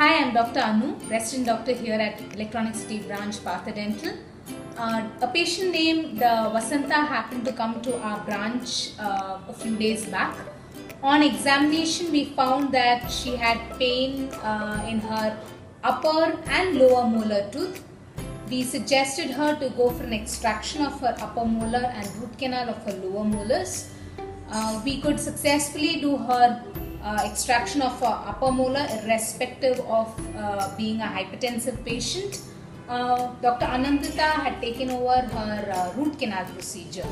Hi, I'm Dr. Anu, resident doctor here at Electronic City branch, Partha Dental. A patient named Vasanta happened to come to our branch a few days back. On examination, we found that she had pain in her upper and lower molar tooth. We suggested her to go for an extraction of her upper molar and root canal of her lower molars. We could successfully do her extraction of her upper molar irrespective of being a hypertensive patient. Dr. Anandita had taken over her root canal procedure.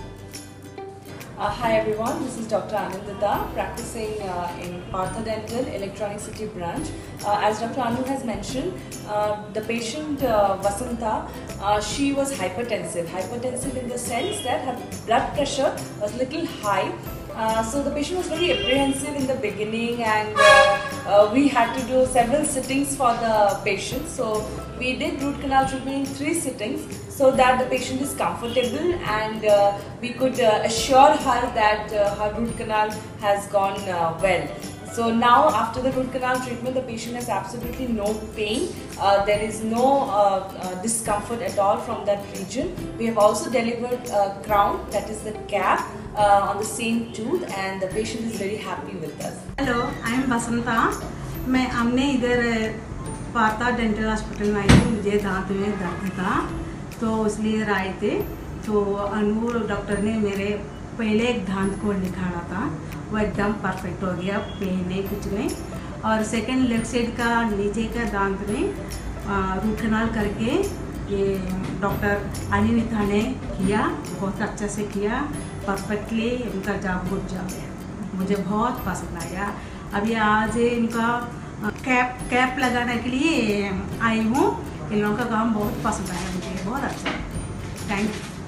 Hi everyone, this is Dr. Anandita, practicing in Partha Dental, Electronic City branch. As Dr. Anu has mentioned, the patient Vasanta, she was hypertensive. Hypertensive in the sense that her blood pressure was little high. So the patient was very apprehensive in the beginning, and we had to do several sittings for the patient. So we did root canal treatment in 3 sittings so that the patient is comfortable, and we could assure her that her root canal has gone well. So now after the root canal treatment, the patient has absolutely no pain. There is no discomfort at all from that region. We have also delivered a crown, that is the cap, on the same tooth, and the patient is very happy with us. Hello, I am Vasanta. हमने इधर Partha dental hospital में आई थी, मुझे दांत में दर्द था तो इसलिए आए थे। तो अनु डॉक्टर ने मेरे पहले एक दांत को निकाला था, वो एकदम परफेक्ट हो गया, पेन नहीं कुछ नहीं। और सेकंड लेफ्ट साइड का नीचे का दांत में रूट कैनाल करके ये डॉक्टर अनिता ने किया, बहुत अच्छा से किया, परफेक्टली उनका जॉब गुड जॉब है, मुझे बहुत पसंद आया। अभी आज इनका कैप लगाने के लिए आई हूँ, इन लोगों का काम बहुत पसंद आया मुझे, बहुत अच्छा है। Thank you.